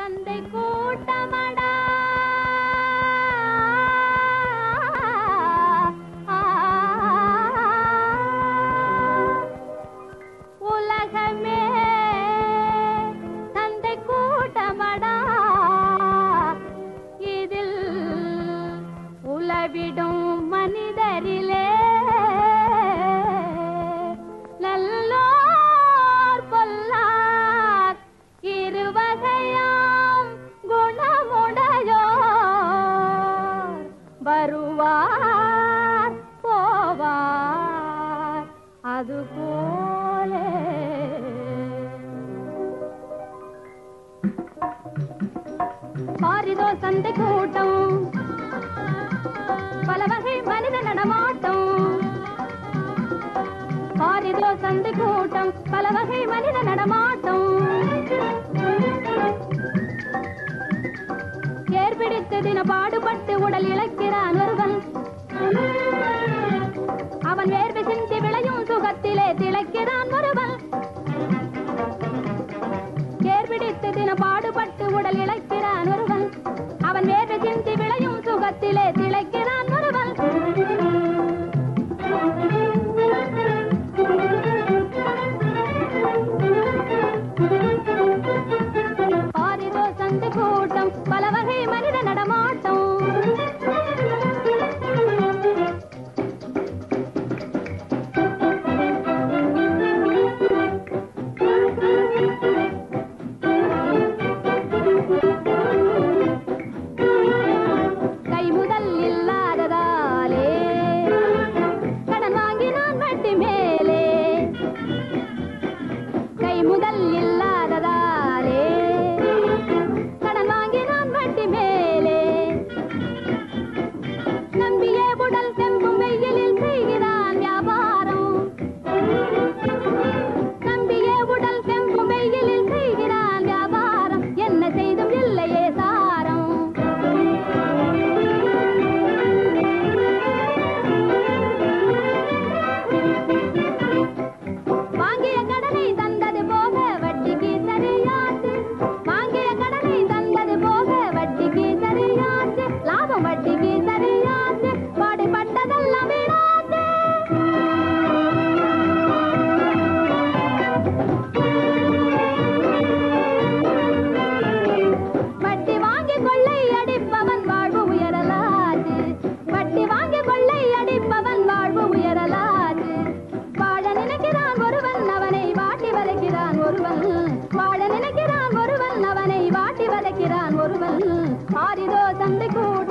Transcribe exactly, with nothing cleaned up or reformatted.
சந்தை கூட்டமடா உலகமே சந்தை கூட்டமடா இதில் உலவிடும் மனிதரிலே நல்லோர் பொல்லார் இருவகையாம் குணமுடையோர் வருவார் போவார் அதுபோல பாரிதோ சந்தை கூட்டம் பல வகை மனித நடமாட்டம் பாரிதோ சந்தை கூட்டம் பல வகை மனித நடமாட்டம் ஏற்பிடித்து தின பாடுபட்டு உடல் இழக்கிறான் ஒருவன் அவன் வேர்வை சிந்தி விளையும் சுகத்திலே திளைக்கிறான் ஒருவன் ஏற்பிடித்து தின பாடுபட்டு உடல் இழக்கிறான் ஒருவன் அவன் வேர்வை சிந்தி விளையும் சுகத்திலே திளைக்கிறான் ஒருவன் பாரிதோ சந்தை கூட்டம் பல வகை மனித நடமாட்டம் கை முதல் இல்லாததாலே கடன் வாங்கினான் வட்டி மேலே கை முதல் இல்லாததாலே கடன் வாங்கினான் வட்டி மேலே நம்பியே உடல் செம்பும் வெயிலில் செய்கிறான் வியாபாரம் நம்பியே உடல் செம்பும் வெயிலில் செய்கிறான் வியாபாரம் என்ன செய்தும் இல்லையே சாரம் வாங்கிய கடனை தந்தது போக வட்டிக்கு சரியாச்சு வாங்கிய கடனை தந்தது போக வட்டிக்கு சரியாச்சு லாபம் வட்டிக்கு சரியாச்சு பாடுபட்டதெல்லாம் வீணாச்சு வட்டி வாங்கி கொள்ளை அடிப்பவன் வாழ்வு உயரலாச்சு வட்டி வாங்கி கொள்ளை அடிப்பவன் வாழ்வு உயரலாச்சு வாழ நினைக்கிறான் ஒருவன் அவனை வாட்டி வதைக்கிறான் ஒருவன் வாழ நினைக்கிறான் ஒருவன் அவனை வாட்டி வதைக்கிறான் ஒருவன் பாரிதோ சந்தை கூட